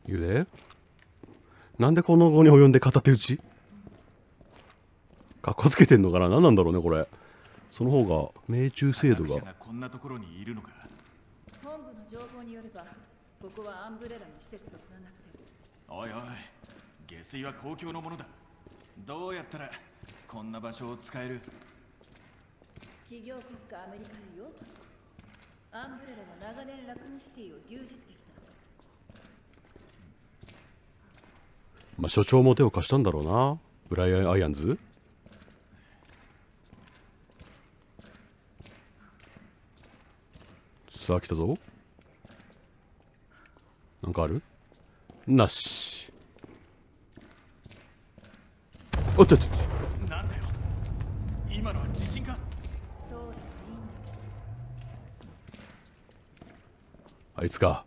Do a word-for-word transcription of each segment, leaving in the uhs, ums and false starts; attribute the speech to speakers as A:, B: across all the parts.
A: 言うで。なんでこの後に及んで片手打ちかっこつけてんのかな。何なんだろうねこれ。その方が命中精度が。
B: こんなところにいるのか。
C: 本部の情報によればここはアンブレラの施設とつながってる。
B: おいおい、下水は公共のものだ。どうやったらこんな場所を使える。
C: 企業国家アメリカへようこそ。アンブレラは長年ラクーンシティを牛耳ってきた。
A: まあ所長も手を貸したんだろうな、ブライアン・アイアンズ。さあ来たぞ。なんかある？なし。おっとっとっと。
B: なんだよ、今のは地震か。
C: そうだといいんだ
A: あいつか。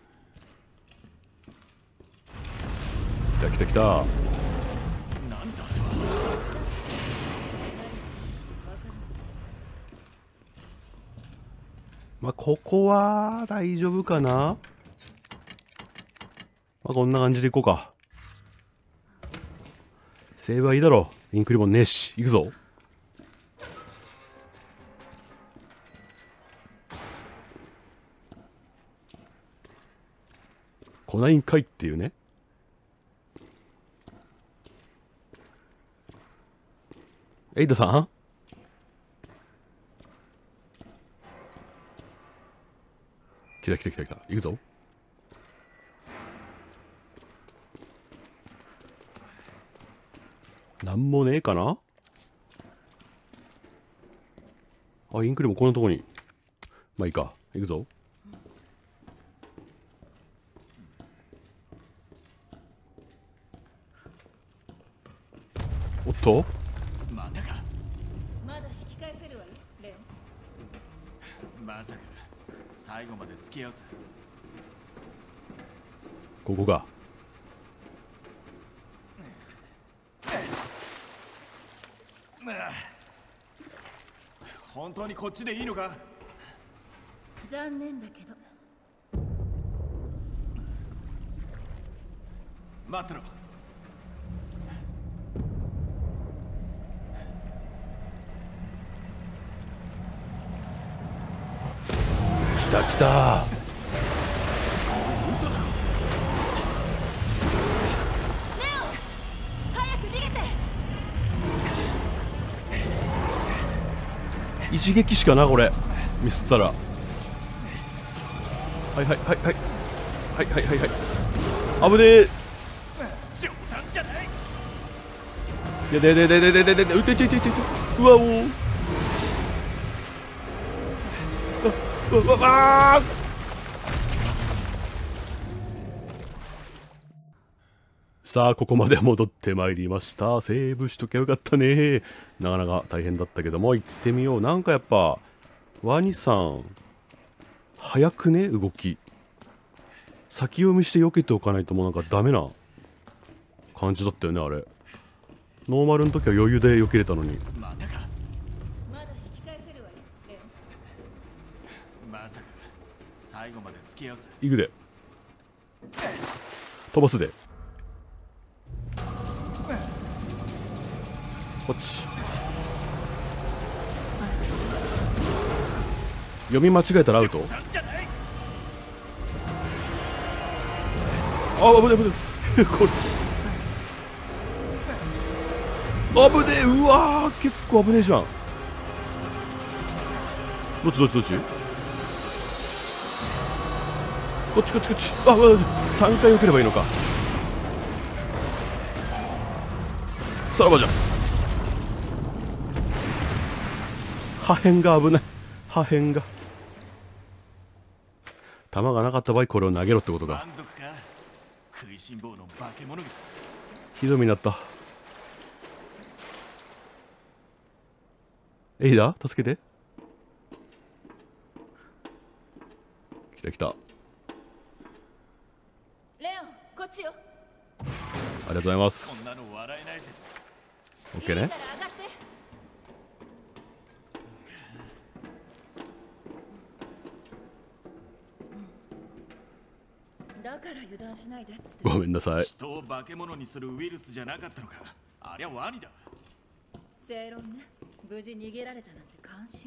A: 来た来た来た。
B: なんだあれは。
A: まあここは大丈夫かな。まあこんな感じでいこうか。セーブはいいだろう。インクリボンねえし。行くぞ。来ないんかいっていうね。エイダさん、来た来た来た来た。行くぞ。なんもねえかな。あ、インクリもこんなとこに。まあいいか。行くぞ。おっと、
B: またか。
C: まだ引き返せるわよレン。
B: まさか最後まで付き合うぜ。
A: ここか。
B: 本当にこっちでいいのか。
C: 残念だけど。
B: 待ってろ。
A: 来た来た。
C: 早く逃げて。
A: 一撃しかなこれ。ミスったら。はいはいはいはいはいはいはいはい。危ねえ。
B: 冗談じゃない。
A: いやでででででででで、うててててて、うわおー、うわうわうわー。さあここまで戻ってまいりました。セーブしときゃよかったね。なかなか大変だったけども行ってみよう。なんかやっぱワニさん早くね動き。先読みして避けておかないともうなんかダメな感じだったよねあれ。ノーマルの時は余裕で避けれたのに。
B: またか。
C: まだ引き返せるわよレン。
B: まさか最後まで付き合うぜ。
A: 行くで。飛ばすで。こっち。読み間違えたらアウト。
B: 冗談じゃない。
A: あ、危ねえ危ねえこれ危ねえ。うわー結構危ねえじゃん。どっちどっちどっち。こっちこっちこっち。あ、さんかい避ければいいのか。さらばじゃ。破片が危ない。破片が。弾がなかった場合これを投げろってことか。
B: 満足か。食いしん坊の化け物が。
A: ひどい目になった。エイダ助けて。来た来た。あ
C: レオンこっちよ。
A: りがとうございま
B: こ
A: す。
B: んなの笑えないぜ。
A: オッケーね。
C: いいから上がって。 だから油断しないでって。
A: ごめんなさい。
B: 人を化け物にするウイルスじゃなかったのか。ありゃワニだ。
C: 正論ね。無事逃げられたなんて感心。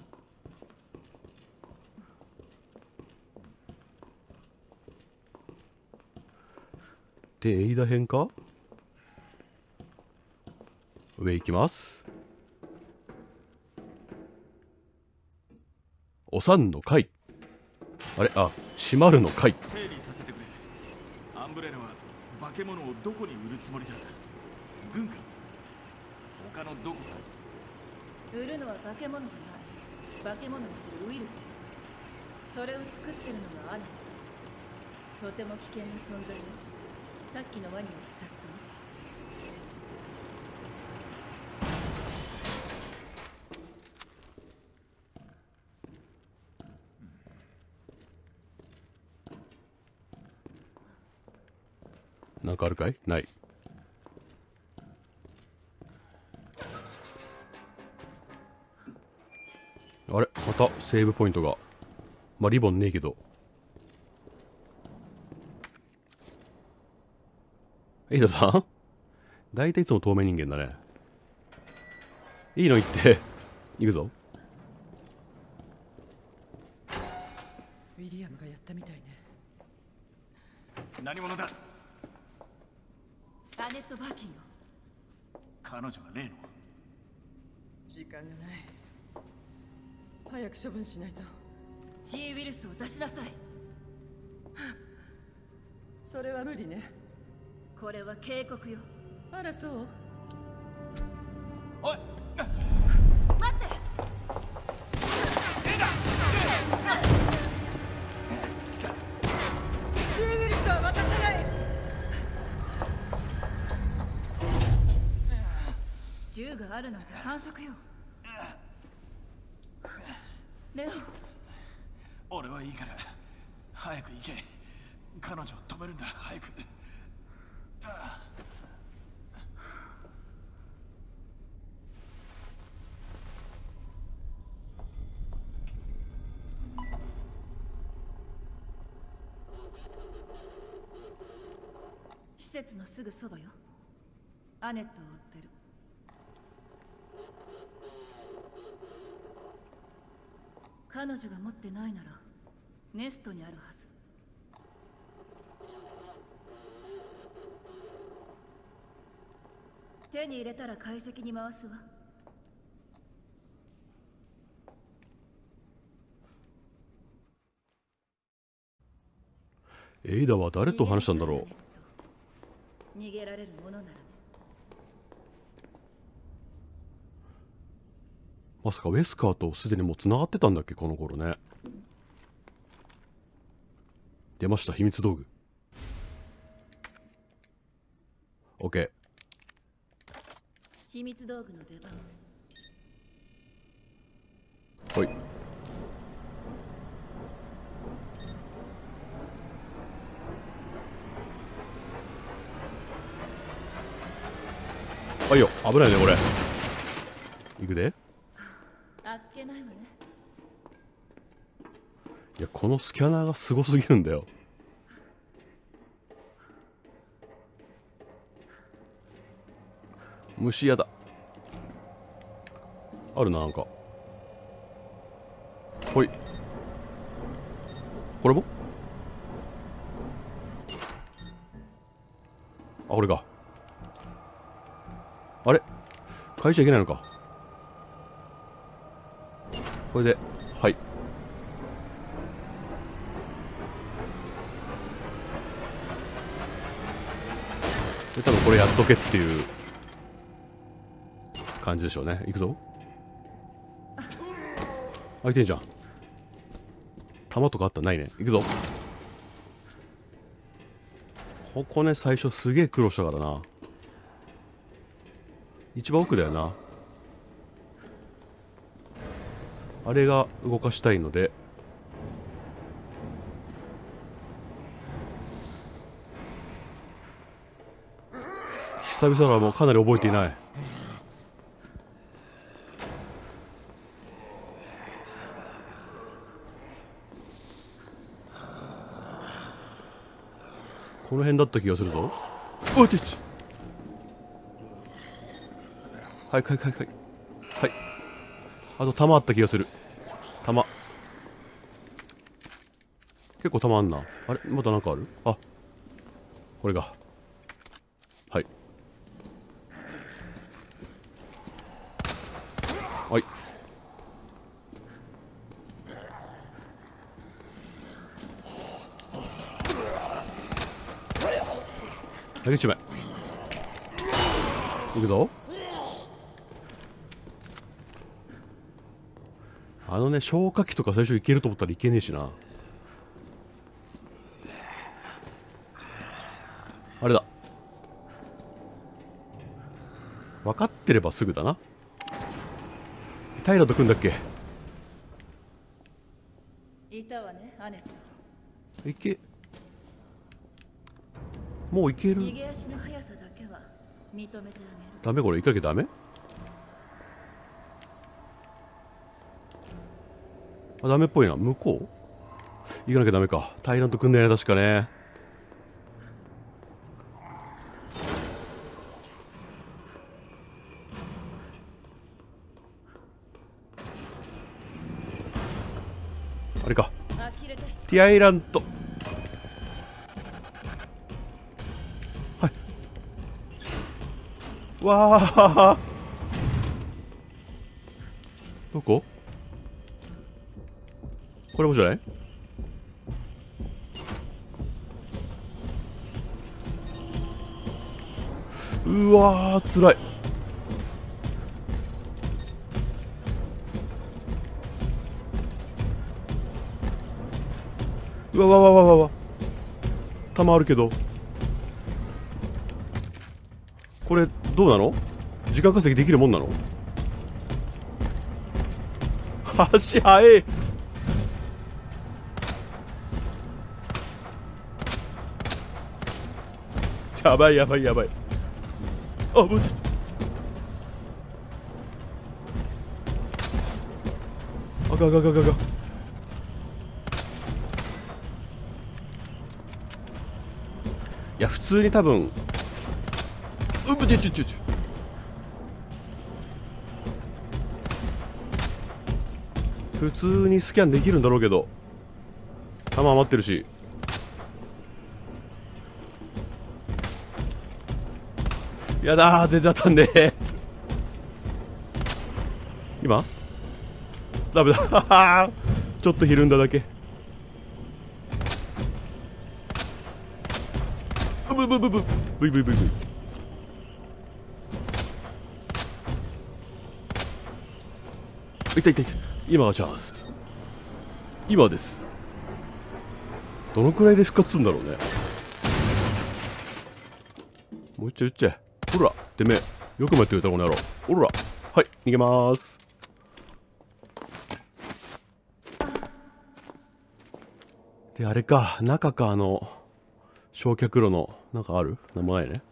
A: で、エイダ編か。上行きます。お産の会。あれ、あ、閉まるの会。
B: 整理させてくれ。アンブレラは化け物をどこに売るつもりだ。軍か他のどこか。
C: 売るのは化け物じゃない。化け物にするウイルス。それを作ってるのがアネット。とても危険な存在よ。さっきのワニはずっと。
A: なんかあるかい？ない。あれ、またセーブポイントが。まあリボンねえけど。エイダさん大体いつも透明人間だね。いいの言って。行くぞ。
D: ウィリアムがやったみたいね。
B: 何者だ。
C: アネット・バーキンよ。
B: 彼女が例の。
D: 時間がない。早く処分しないと。
C: G ウイルスを出しなさい。
D: それは無理ね。
C: これは警告よ。
D: あらそう。
B: おい、
C: 待って。
D: G ウイルスは渡さない。
C: 銃があるなんて反則よ。レオ、
B: 俺はいいから早く行け。彼女を止めるんだ。早く。
C: 施設のすぐそばよ。アネットを追ってる。彼女が持ってないならネストにあるはず。手に入れたら解析に回すわ。
A: エイダは誰と話したんだろう。
C: 逃げられるものならね。
A: まさかウェスカーとすでにもう繋がってたんだっけこの頃ね。出ました、秘密道具。 OK。
C: 秘密道具の出番。
A: ほい。あいよ、危ないねこれ。行くで。
C: あっけないわね。
A: いや、このスキャナーがすごすぎるんだよ。虫やだ。あるな、なんか。ほい。これもあ、これか。あれ変えちゃいけないのか。これで、はい。で、多分これやっとけっていう感じでしょうね。いくぞ。開いてんじゃん。弾とかあったらないね。いくぞ。ここね、最初すげえ苦労したからな。一番奥だよな。あれが動かしたいので、久々だからもうかなり覚えていない。 この辺だった気がするぞ。おいちちはいはいはいはいはい。あと弾あった気がする。弾結構弾あんな。あれまだなんかある？あ、これが。はいはい。あげちまえ。いくぞ。あのね、消火器とか最初いけると思ったらいけねえしな。あれだ。分かってればすぐだな。平と組んだっけ？
C: いたわね、アネット。
A: いけ、もういける。
C: 逃げ足の速さだけは認めてあげる。
A: ダメこれ、行かなきゃダメ？あ、ダメっぽいな。向こう行かなきゃダメか。タイラント組んだよね、確かね。あれか。ティアイラント。はい。わあ。どこ？これもじゃない？うわー、つらい。うわわわわわわ。弾あるけど。これ、どうなの？時間稼ぎできるもんなの？足早い。やばいやばいやばい。あ、ぶっあががががが。いや普通に多分うぶちゅちゅちゅちゅ普通にスキャンできるんだろうけど弾余ってるし。やだー、全然当たんねえ。今ダメだちょっとひるんだだけ。ブブブブブイブイブイブイ。いたいたいた。今がチャンス。今です。どのくらいで復活するんだろうね。もう一丁いっちゃえ。ほらてめえよくもやってくれたこの野郎。ほらはい逃げまーす。であれか中か。あの焼却炉のなんかある？なんもないね。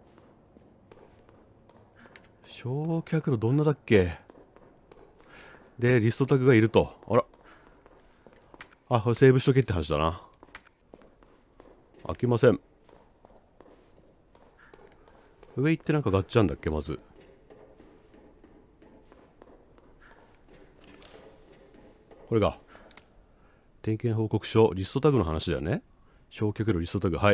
A: 焼却炉どんなだっけ？でリストタグがいると。あらあ、これセーブしとけって話だな。開きません。上行ってなんかガッチャンだっけまず。これが点検報告書リストタグの話だよね。焼却炉リストタグ。はい。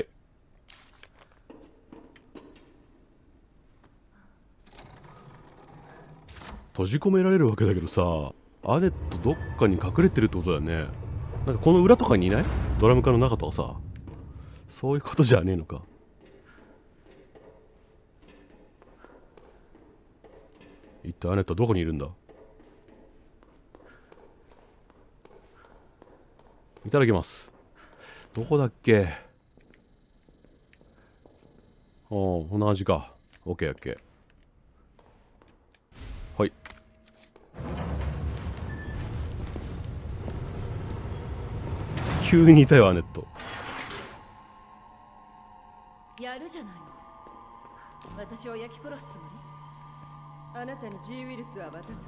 A: 閉じ込められるわけだけどさ、アネットどっかに隠れてるってことだよね。なんかこの裏とかにいない？ドラム缶の中とかさ、そういうことじゃねえのか。一体アネットどこにいるんだ？いただきます。どこだっけ？おお、同じか。オッケーオッケー。はい。急にいたよアネット。
C: やるじゃないの。私を焼き殺すつもり？
D: あなたに G ウイルスは渡さない。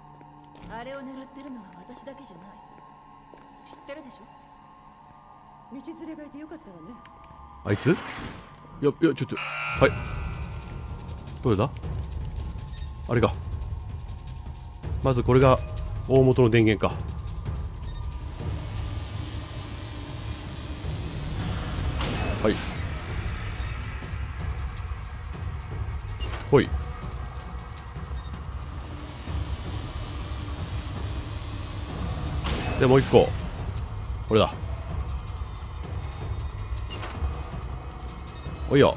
C: あれを狙ってるのは私だけじゃない。知ってるでしょ？
D: 道連れがいてよかったわね。
A: あいつ、いやいやちょっと、はい、どれだ、あれか。まずこれが大元の電源か。はいほい。でもう一個これだ。おいよ、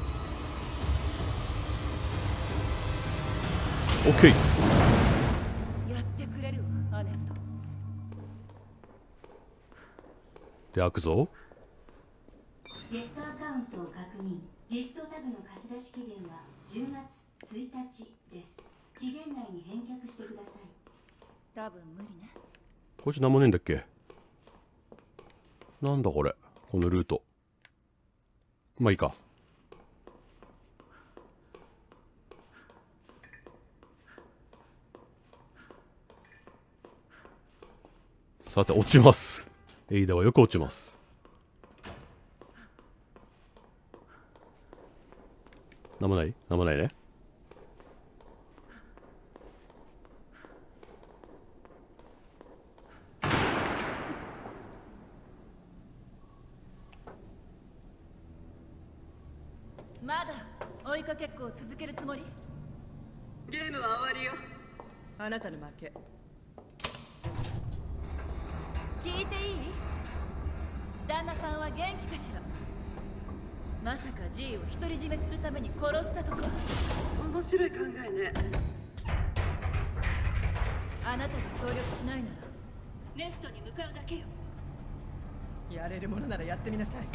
A: オッケー。
C: やってくれるわアネット。
A: で開くぞ。
E: ゲストアカウントを確認。リストタグの貸し出し期限はじゅうがつついたちです。期限内に返却してください。
C: 多分無理ね。
A: こいつ何もねえんだっけ。なんだこれ、このルート。まあいいか。さて落ちます。エイダはよく落ちます。なんもないなんもないね。
C: まだ追いかけっこを続けるつもり？
D: ゲームは終わりよ。あなたの負け。
C: 聞いていい？旦那さんは元気かしら？まさか G を独り占めするために殺したとか？
D: 面白い考えね。
C: あなたが協力しないならネストに向かうだけよ。
D: やれるものならやってみなさい。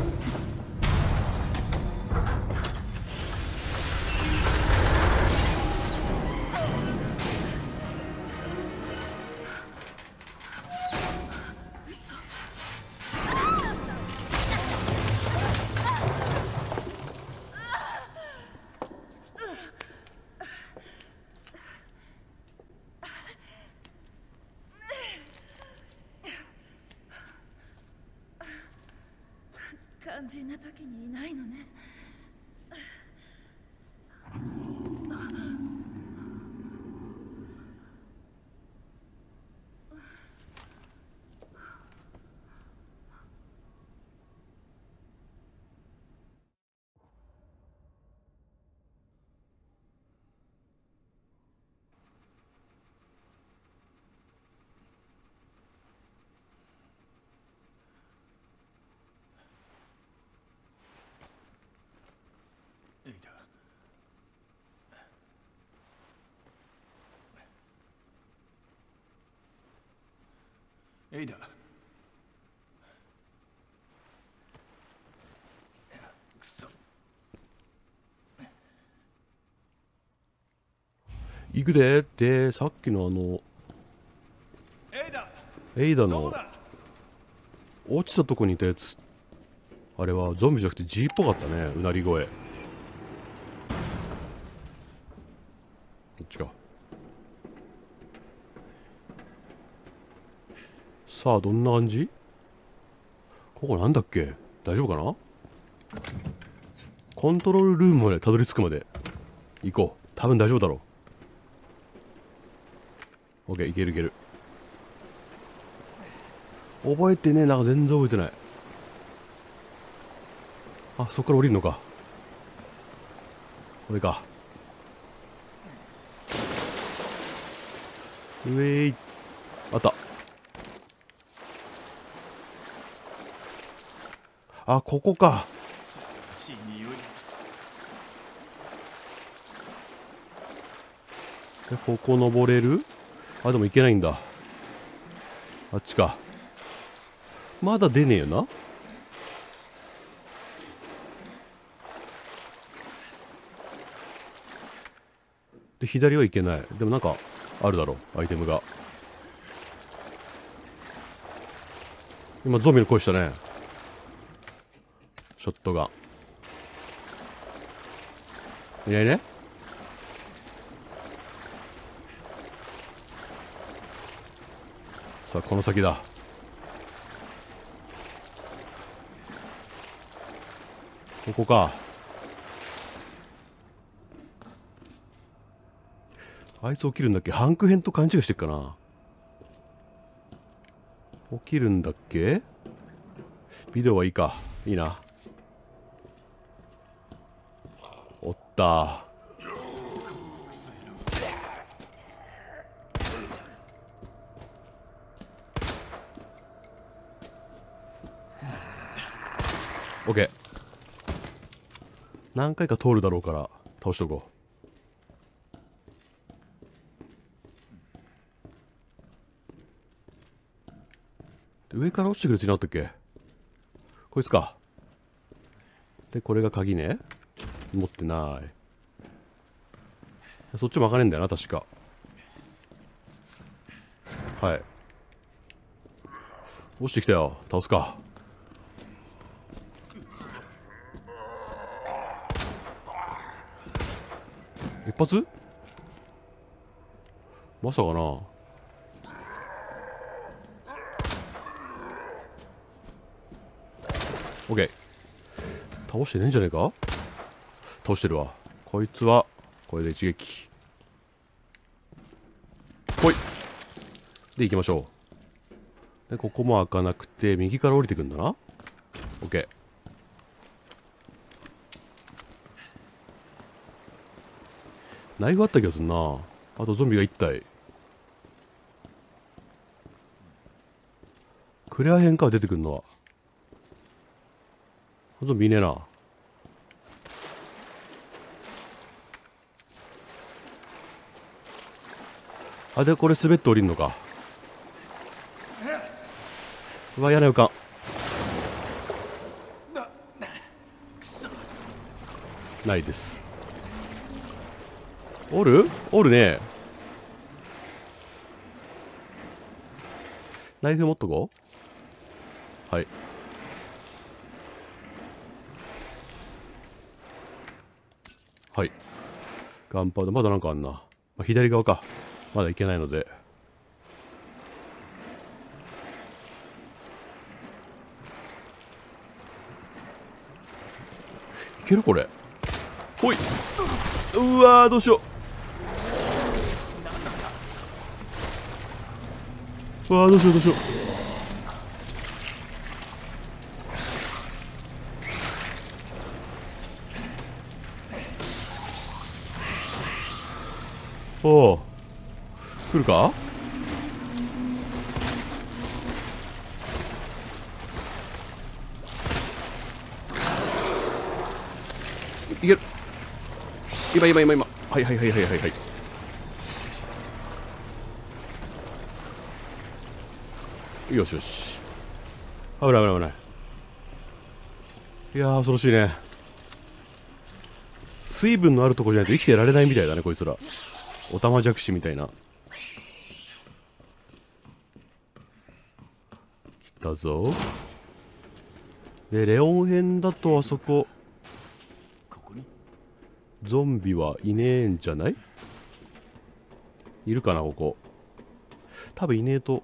C: 肝心な時にいないのね。
B: エイダ、エイダ、くそ。
A: 行くでってさっきのあの
B: エイダ、
A: エイダの
B: どこだ？
A: 落ちたとこにいたやつ、あれはゾンビじゃなくて G っぽかったね。うなり声。こっちか。さあどんな感じ？ここなんだっけ？大丈夫かな？コントロールルームまでたどり着くまで行こう。多分大丈夫だろう。 OK、 いけるいける。覚えてねえ。なんか全然覚えてない。あ、そこから降りるのか。これか。うえい。あった。あ、ここか。
B: 素晴らしい匂い。
A: でここ登れる？あ、でも行けないんだ。あっちか。まだ出ねえよな。で左は行けない。でもなんかあるだろう、アイテムが。今ゾンビの声したね。ショットガンいないね。さあこの先だ。 ここか。あいつ起きるんだっけ？ハンク編と勘違いしてっかな。起きるんだっけ？ビデオはいいか。いいな。おったー。オッケー。何回か通るだろうから倒しとこう。で上から落ちてくるやついなかったっけ？こいつか。でこれが鍵ね。持ってない。そっちも開かねえんだよな確か。はい。落ちてきたよ。倒すか。一発？まさかな。オッケー。倒してねえんじゃねえか？倒してるわ。こいつはこれで一撃。ほいで行きましょう。でここも開かなくて右から降りてくんだな。オッケー。ナイフあった気がすんな。あとゾンビがいち体。クレア編から出てくるのはゾンビいねえな。あ、でこれ滑って降りんのか。うわ、屋根浮かん。ないです。おるおるね。ナイフ持っとこう。はい。はい。ガンパウダーまだなんかあんな。まあ、左側か。まだ行けないので。いけるこれ。ほい。うわーどうしよう。うわーどうしようどうしよう。おお来るか。いける。今今今今はいはいはいはいはいはい。よしよし。危ない危ない危ない。いやー恐ろしいね。水分のあるところじゃないと生きてられないみたいだねこいつら。オタマジャクシみたいな。来たぞ。でレオン編だとあそこゾンビはいねえんじゃない？いるかなここ。多分いねえと。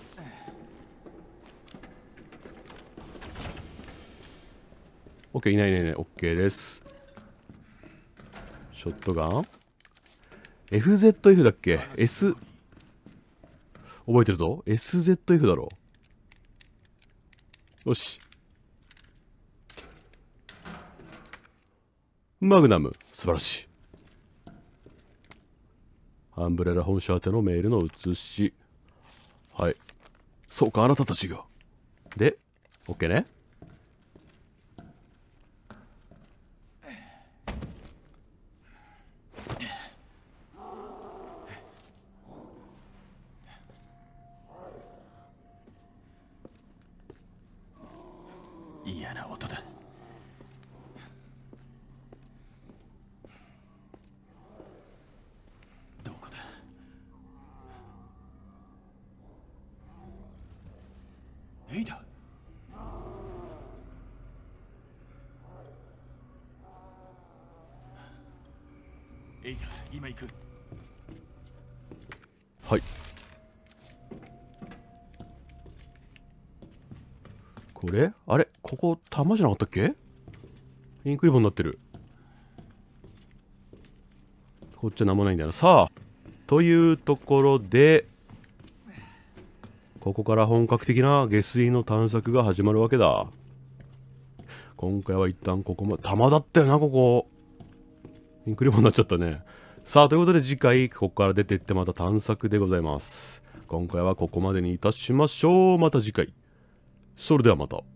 A: オッケーいないいないいない。オッケーです。ショットガン エフゼットエフ だっけ？ S 覚えてるぞ。 エスゼットエフ だろ。よし。マグナム素晴らしい。アンブレラ本社宛てのメールの写し。はい。そうかあなたたちが。で OK ね。
B: 嫌な音だ。どこだ。エイダ。エイダ、今行く。
A: はい。これあれここ弾じゃなかったっけ？ インクリボンになってる。こっちは何もないんだよな。さあ、というところで、ここから本格的な下水の探索が始まるわけだ。今回は一旦ここまで、玉だったよな、ここ。インクリボンになっちゃったね。さあ、ということで次回、ここから出ていってまた探索でございます。今回はここまでにいたしましょう。また次回。それではまた。